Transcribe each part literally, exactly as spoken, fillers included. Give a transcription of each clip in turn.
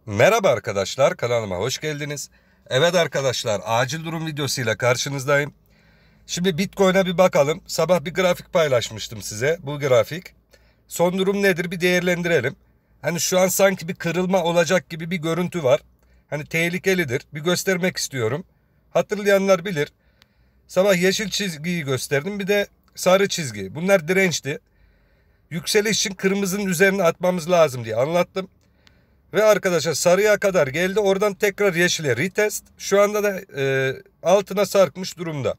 Merhaba arkadaşlar, kanalıma hoş geldiniz. Evet arkadaşlar, acil durum videosuyla karşınızdayım. Şimdi Bitcoin'e bir bakalım. Sabah bir grafik paylaşmıştım size. Bu grafik. Son durum nedir bir değerlendirelim. Hani şu an sanki bir kırılma olacak gibi bir görüntü var. Hani tehlikelidir. Bir göstermek istiyorum. Hatırlayanlar bilir. Sabah yeşil çizgiyi gösterdim. Bir de sarı çizgi. Bunlar dirençti. Yükseliş için kırmızının üzerine atmamız lazım diye anlattım. Ve arkadaşlar sarıya kadar geldi. Oradan tekrar yeşile retest. Şu anda da e, altına sarkmış durumda.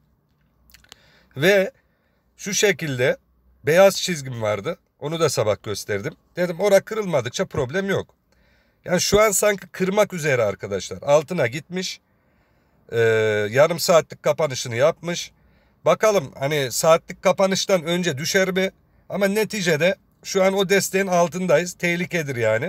Ve şu şekilde beyaz çizgim vardı. Onu da sabah gösterdim. Dedim orada kırılmadıkça problem yok. Yani şu an sanki kırmak üzere arkadaşlar. Altına gitmiş. E, yarım saatlik kapanışını yapmış. Bakalım hani saatlik kapanıştan önce düşer mi? Ama neticede şu an o desteğin altındayız. Tehlikedir yani.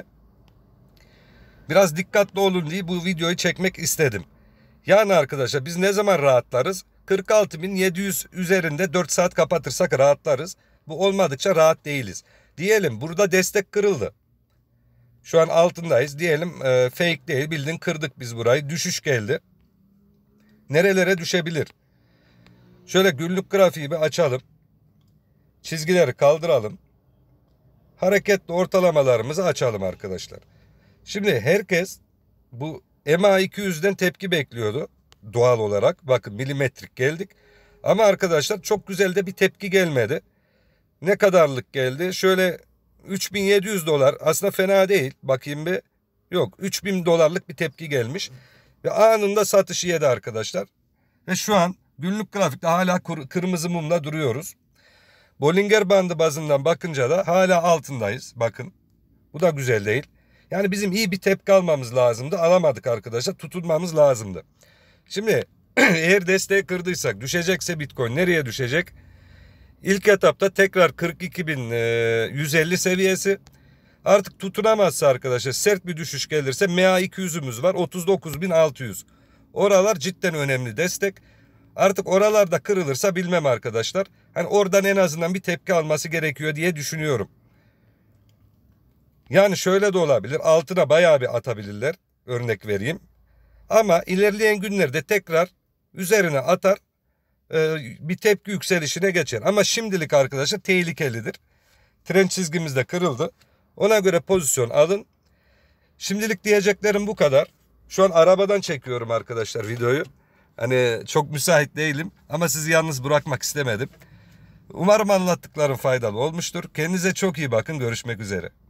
Biraz dikkatli olun diye bu videoyu çekmek istedim. Yani arkadaşlar biz ne zaman rahatlarız? kırk altı bin yedi yüz üzerinde dört saat kapatırsak rahatlarız. Bu olmadıkça rahat değiliz. Diyelim burada destek kırıldı. Şu an altındayız. Diyelim e, fake değil, bildiğin kırdık biz burayı. Düşüş geldi. Nerelere düşebilir? Şöyle günlük grafiği bir açalım. Çizgileri kaldıralım. Hareketli ortalamalarımızı açalım arkadaşlar. Şimdi herkes bu M A iki yüzden tepki bekliyordu doğal olarak. Bakın milimetrik geldik. Ama arkadaşlar çok güzel de bir tepki gelmedi. Ne kadarlık geldi? Şöyle üç bin yedi yüz dolar aslında fena değil. Bakayım bir. Yok üç bin dolarlık bir tepki gelmiş. Ve anında satışı yedi arkadaşlar. Ve şu an günlük grafikte hala kırmızı mumla duruyoruz. Bollinger Bandı bazından bakınca da hala altındayız. Bakın bu da güzel değil. Yani bizim iyi bir tepki almamız lazımdı. Alamadık arkadaşlar. Tutunmamız lazımdı. Şimdi eğer desteği kırdıysak düşecekse Bitcoin nereye düşecek? İlk etapta tekrar kırk iki bin yüz elli seviyesi. Artık tutunamazsa arkadaşlar sert bir düşüş gelirse M A iki yüzümüz var. otuz dokuz bin altı yüz. Oralar cidden önemli destek. Artık oralarda kırılırsa bilmem arkadaşlar. Hani oradan en azından bir tepki alması gerekiyor diye düşünüyorum. Yani şöyle de olabilir. Altına bayağı bir atabilirler. Örnek vereyim. Ama ilerleyen günlerde tekrar üzerine atar bir tepki yükselişine geçer. Ama şimdilik arkadaşlar tehlikelidir. Trend çizgimiz de kırıldı. Ona göre pozisyon alın. Şimdilik diyeceklerim bu kadar. Şu an arabadan çekiyorum arkadaşlar videoyu. Hani çok müsait değilim ama sizi yalnız bırakmak istemedim. Umarım anlattıklarım faydalı olmuştur. Kendinize çok iyi bakın. Görüşmek üzere.